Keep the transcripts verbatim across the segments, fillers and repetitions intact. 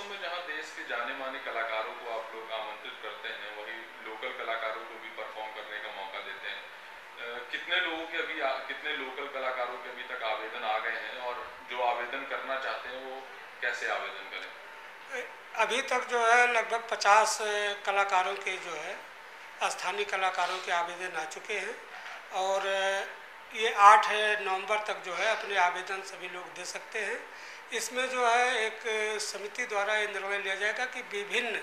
में जहाँ देश के जाने माने कलाकारों को आप लोग आमंत्रित करते हैं, वहीं लोकल कलाकारों को भी परफॉर्म करने का मौका देते हैं। अ, कितने लोगों के अभी आ, कितने लोकल कलाकारों के अभी तक आवेदन आ गए हैं, और जो आवेदन करना चाहते हैं वो कैसे आवेदन करें? अभी तक जो है लगभग पचास कलाकारों के जो है स्थानीय कलाकारों के आवेदन आ चुके हैं, और ये आठ नवंबर तक जो है अपने आवेदन सभी लोग दे सकते हैं। इसमें जो है एक समिति द्वारा ये निर्णय लिया जाएगा कि विभिन्न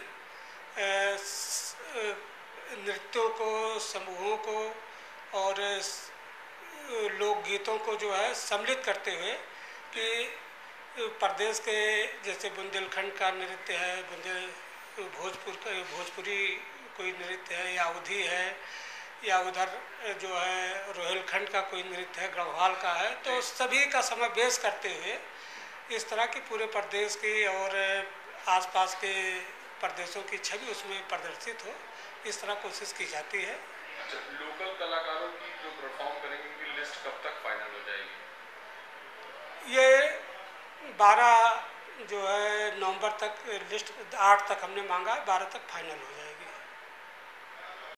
नृत्यों को, समूहों को और लोकगीतों को जो है सम्मिलित करते हुए कि प्रदेश के जैसे बुंदेलखंड का नृत्य है, बुंदेल भोजपुर का भोजपुरी कोई नृत्य है, या अवधी है, या उधर जो है रोहिलखंड का कोई नृत्य है, गढ़वाल का है, तो सभी का समावेश करते हुए इस तरह की पूरे प्रदेश की और आसपास के प्रदेशों की छवि उसमें प्रदर्शित हो, इस तरह कोशिश की जाती है। अच्छा, लोकल कलाकारों की जो परफॉर्म करेंगे उनकी लिस्ट कब तक फाइनल हो जाएगी? ये बारह जो है नवंबर तक लिस्ट, आठ तक हमने मांगा है, बारह तक फाइनल हो जाएगा।